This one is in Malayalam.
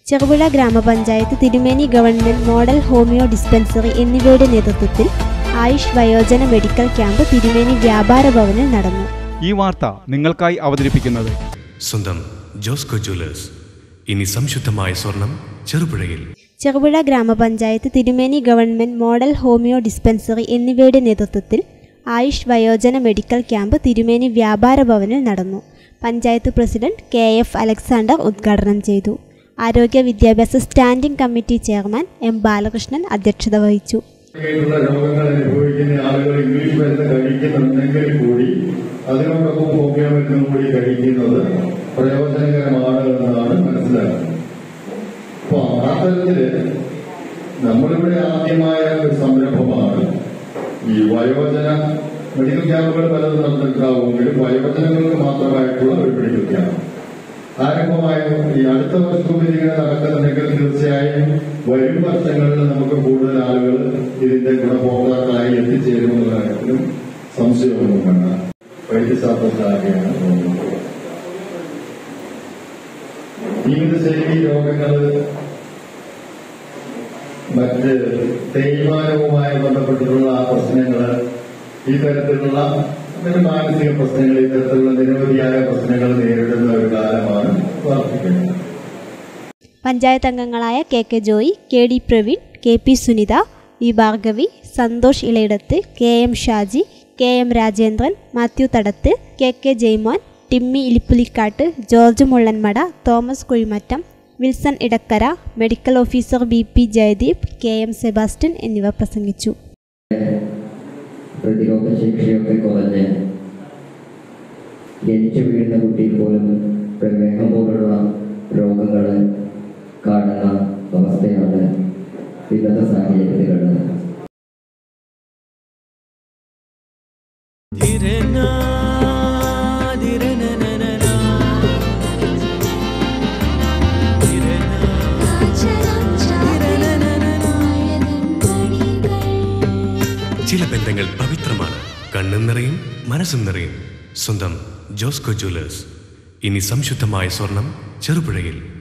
ചെറുപുഴ ഗ്രാമപഞ്ചായത്ത്, തിരുമേനി ഗവൺമെന്റ് മോഡൽ ഹോമിയോ ഡിസ്പെൻസറി എന്നിവയുടെ നേതൃത്വത്തിൽ ആയുഷ് വയോജന മെഡിക്കൽ ക്യാമ്പ് തിരുമേനി വ്യാപാര ഭവനിൽ നടന്നു. ഈ വാർത്ത നിങ്ങൾക്കായി അവതരിപ്പിക്കുന്നത് സ്വന്തം ജോസ്കോ ജ്വല്ലേഴ്സ്. ഇനി സംശുദ്ധമായ സ്വർണം ചെറുപുഴയിൽ. ചെറുപുഴ ഗ്രാമപഞ്ചായത്ത്, തിരുമേനി ഗവൺമെന്റ് മോഡൽ ഹോമിയോ ഡിസ്പെൻസറി എന്നിവയുടെ നേതൃത്വത്തിൽ ആയുഷ് വയോജന മെഡിക്കൽ ക്യാമ്പ് തിരുമേനി വ്യാപാര ഭവനിൽ നടന്നു. പഞ്ചായത്ത് പ്രസിഡന്റ് KF അലക്സാണ്ടർ ഉദ്ഘാടനം ചെയ്തു. ആരോഗ്യ വിദ്യാഭ്യാസ standing committee chairman M Balakrishnan അധ്യക്ഷത വഹിച്ചു. രോഗങ്ങൾ അനുഭവിക്കുന്ന ആളുകൾ ഇംഗ്ലീഷ് മരുന്ന് കഴിക്കുന്നുണ്ടെങ്കിൽ കൂടി അതിനോടൊപ്പം ഹോമിയോ മരുന്നും കൂടി കഴിക്കുന്നത് പ്രയോജനകരമാണ് എന്നതാണ് മനസ്സിലാക്കുന്നത്. അപ്പൊ ആ തരത്തില് നമ്മളിവിടെ ആദ്യമായ ഒരു സംരംഭമാണ് ഈ വയോജന മെഡിക്കൽ ക്യാമ്പുകൾ പലതും നടന്നിട്ടുണ്ടാവുമെങ്കിലും വയോജനങ്ങൾക്ക് മാത്രമായിട്ടുള്ള ഒരു മെഡിക്കൽ ക്യാമ്പ് ആരംഭമായ ഈ അടുത്ത വർഷവും ഇതിങ്ങനെ നടക്കുന്നുണ്ടെങ്കിൽ തീർച്ചയായും വരും വർഷങ്ങളിൽ നമുക്ക് കൂടുതൽ ആളുകൾ ഇതിന്റെ ഗുണഭോക്താക്കളായി എത്തിച്ചേരുമെന്ന കാര്യത്തിലും സംശയമൊന്നും വേണ്ട. വൈദ്യശാസ്ത്രശാഖയാണ് തോന്നുന്നത്. ജീവിതശൈലി രോഗങ്ങൾ, മറ്റ് തേയ്മാനവുമായി ബന്ധപ്പെട്ടിട്ടുള്ള പ്രശ്നങ്ങൾ, ഈ തരത്തിലുള്ള മാനസിക പ്രശ്നങ്ങൾ, ഈ തരത്തിലുള്ള നിരവധിയായ പ്രശ്നങ്ങൾ നേരിടുന്ന ഒരു കാലമാണ് വർദ്ധിക്കുന്നത്. പഞ്ചായത്ത് അംഗങ്ങളായ KK Joy, KD Praveen, KP Sunitha, V Bhargavi, Santhosh Ilayidath, KM Shaji, KM Rajendran, Mathew Thadath, KK Jaimon, Timmy Ilippulikkattu, George Mullanmada, Thomas Kuzhimattom, Wilson Edakkara, medical officer BP Jayadeep, KM Sebastian എന്നിവർ പ്രസംഗിച്ചു. പ്രതിരോധ ശേഷിയൊക്കെ കുറഞ്ഞ് ജനിച്ചു വീഴുന്ന കുട്ടിയിൽ പോലും പ്രമേഹം പോലുള്ള രോഗങ്ങൾ കാണുന്ന അവസ്ഥയാണ് വിവിധ സാഹചര്യത്തിലുള്ളത്. ചില ബന്ധങ്ങൾ പവിത്രമാണ്. കണ്ണും നിറയും മനസ്സും നിറയും. സ്വന്തം ജോസ്കോ ജ്വല്ലേഴ്സ്. ഇനി സംശുദ്ധമായ സ്വർണം ചെറുപുഴയിൽ.